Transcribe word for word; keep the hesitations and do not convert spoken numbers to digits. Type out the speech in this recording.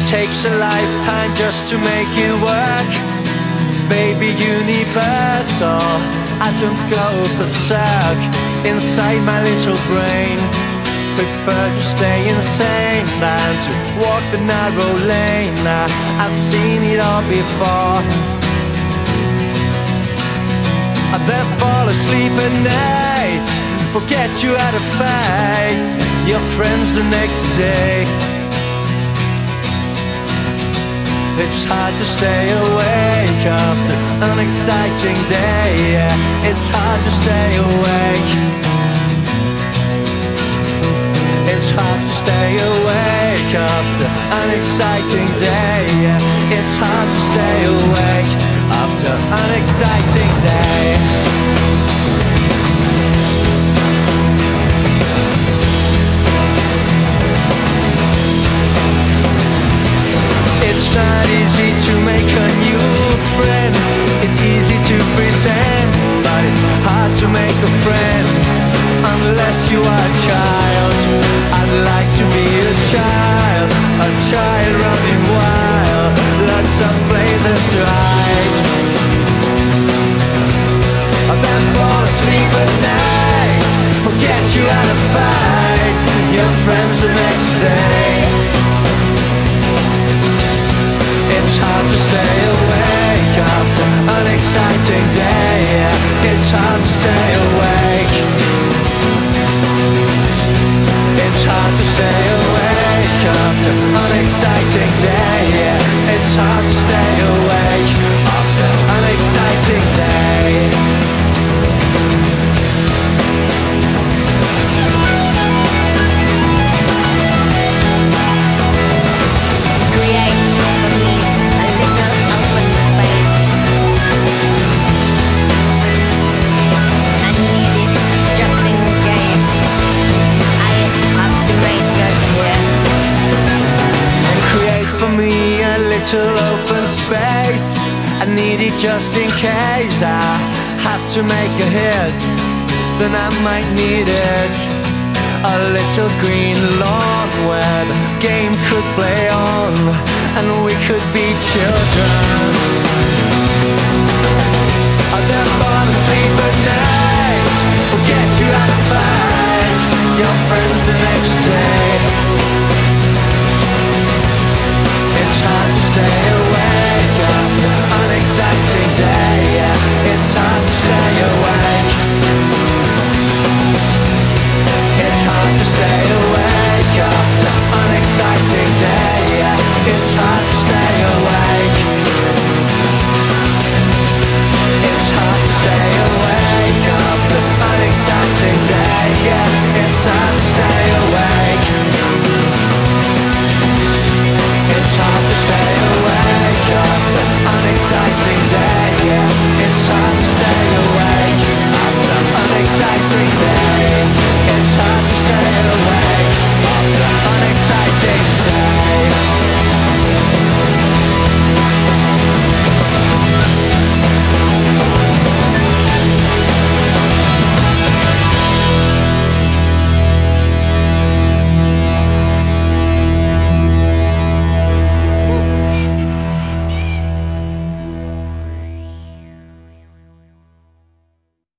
takes a lifetime just to make it work. Baby, universal atoms go berserk inside my little brain. Prefer to stay insane than to walk the narrow lane. I've seen it all before. I then fall asleep at night, forget you had a fight, your friends the next day. It's hard to stay awake after an exciting day. Yeah, it's hard to stay awake. It's hard to stay awake after an exciting day. Yeah, it's hard to stay awake after an exciting day. It's not easy to make a new friend. It's easy to pretend, but it's hard to make a friend unless you are a child. I'd like to be a child, a child running wild, lots of places to hide. I then fall asleep at night, forget you had a fight, your friends the next day. It's hard to stay awake after an exciting day. It's hard to stay awake. It's hard to stay awake after an exciting day. It's hard to stay awake after an exciting day. Little open space, I need it just in case I have to make a hit, then I might need it. A little green lawn where the game could play on and we could be children.